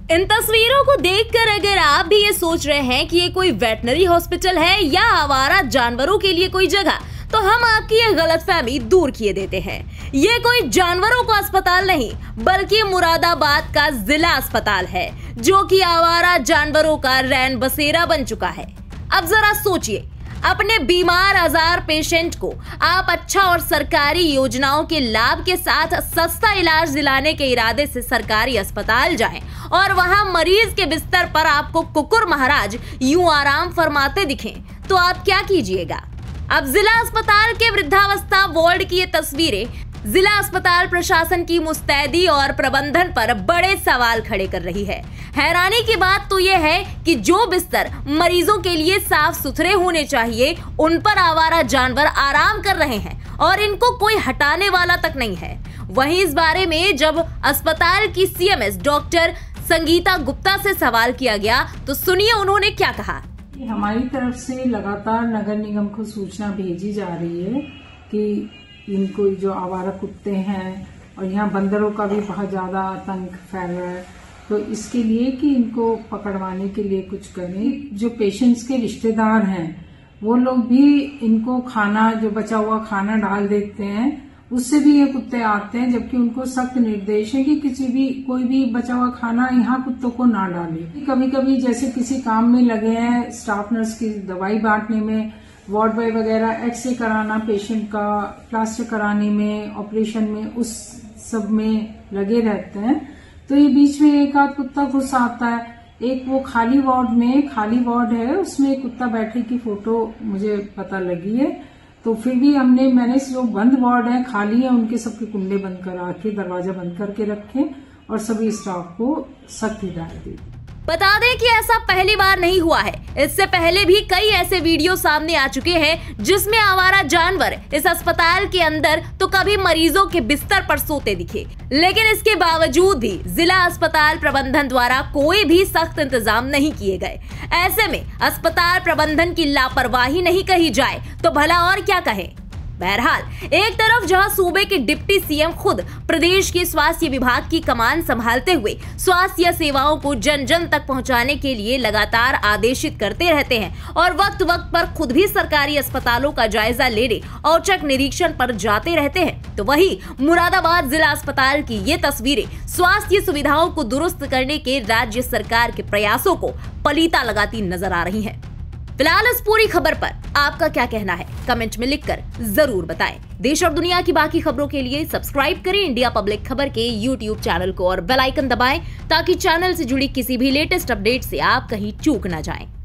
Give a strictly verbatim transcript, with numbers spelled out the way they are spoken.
इन तस्वीरों को देखकर अगर आप भी ये सोच रहे हैं कि ये कोई वेटनरी हॉस्पिटल है या आवारा जानवरों के लिए कोई जगह, तो हम आपकी ये गलतफहमी दूर किए देते हैं। ये कोई जानवरों का अस्पताल नहीं, बल्कि मुरादाबाद का जिला अस्पताल है, जो कि आवारा जानवरों का रैन बसेरा बन चुका है। अब जरा सोचिए, अपने बीमार आजार पेशेंट को आप अच्छा और सरकारी योजनाओं के लाभ के साथ सस्ता इलाज दिलाने के इरादे से सरकारी अस्पताल जाएं और वहां मरीज के बिस्तर पर आपको कुकुर महाराज यूं आराम फरमाते दिखें, तो आप क्या कीजिएगा? अब जिला अस्पताल के वृद्धावस्था वार्ड की ये तस्वीरें जिला अस्पताल प्रशासन की मुस्तैदी और प्रबंधन पर बड़े सवाल खड़े कर रही है। हैरानी की बात तो यह है कि जो बिस्तर मरीजों के लिए साफ सुथरे होने चाहिए, उन पर आवारा जानवर आराम कर रहे हैं और इनको कोई हटाने वाला तक नहीं है। वहीं इस बारे में जब अस्पताल की सीएमएस डॉक्टर संगीता गुप्ता से सवाल किया गया, तो सुनिए उन्होंने क्या कहा। हमारी तरफ से लगातार नगर निगम को सूचना भेजी जा रही है कि इनको जो आवारा कुत्ते हैं और यहाँ बंदरों का भी बहुत ज्यादा आतंक फैल रहा है, तो इसके लिए कि इनको पकड़वाने के लिए कुछ करें। जो पेशेंट्स के रिश्तेदार हैं वो लोग भी इनको खाना, जो बचा हुआ खाना डाल देते हैं, उससे भी ये कुत्ते आते हैं, जबकि उनको सख्त निर्देश है कि किसी भी कोई भी बचा हुआ खाना यहाँ कुत्तों को ना डाले। कभी कभी जैसे किसी काम में लगे हैं, स्टाफ नर्स की दवाई बांटने में, वार्ड बॉय वगैरह एक्सरे कराना पेशेंट का, प्लास्टर कराने में, ऑपरेशन में, उस सब में लगे रहते हैं, तो ये बीच में एक आध कुत्ता घुस आता है। एक वो खाली वार्ड में, खाली वार्ड है, उसमें एक कुत्ता बैठे की फोटो मुझे पता लगी है, तो फिर भी हमने मैंने जो बंद वार्ड है, खाली है, उनके सबके कुंडे बंद करा के, दरवाजा बंद करके रखे और सभी स्टाफ को सख्त हिदायत दी। बता दें कि ऐसा पहली बार नहीं हुआ है। इससे पहले भी कई ऐसे वीडियो सामने आ चुके हैं जिसमें आवारा जानवर इस अस्पताल के अंदर तो कभी मरीजों के बिस्तर पर सोते दिखे, लेकिन इसके बावजूद भी जिला अस्पताल प्रबंधन द्वारा कोई भी सख्त इंतजाम नहीं किए गए। ऐसे में अस्पताल प्रबंधन की लापरवाही नहीं कही जाए तो भला और क्या कहें। बहरहाल, एक तरफ जहां सूबे के डिप्टी सीएम खुद प्रदेश के स्वास्थ्य विभाग की कमान संभालते हुए स्वास्थ्य सेवाओं को जन जन तक पहुंचाने के लिए लगातार आदेशित करते रहते हैं और वक्त वक्त पर खुद भी सरकारी अस्पतालों का जायजा लेने औचक निरीक्षण पर जाते रहते हैं, तो वही मुरादाबाद जिला अस्पताल की ये तस्वीरें स्वास्थ्य सुविधाओं को दुरुस्त करने के राज्य सरकार के प्रयासों को पलीता लगाती नजर आ रही है। फिलहाल इस पूरी खबर पर आपका क्या कहना है, कमेंट में लिखकर जरूर बताएं। देश और दुनिया की बाकी खबरों के लिए सब्सक्राइब करें इंडिया पब्लिक खबर के यूट्यूब चैनल को और बेल आइकन दबाएं ताकि चैनल से जुड़ी किसी भी लेटेस्ट अपडेट से आप कहीं चूक न जाएं।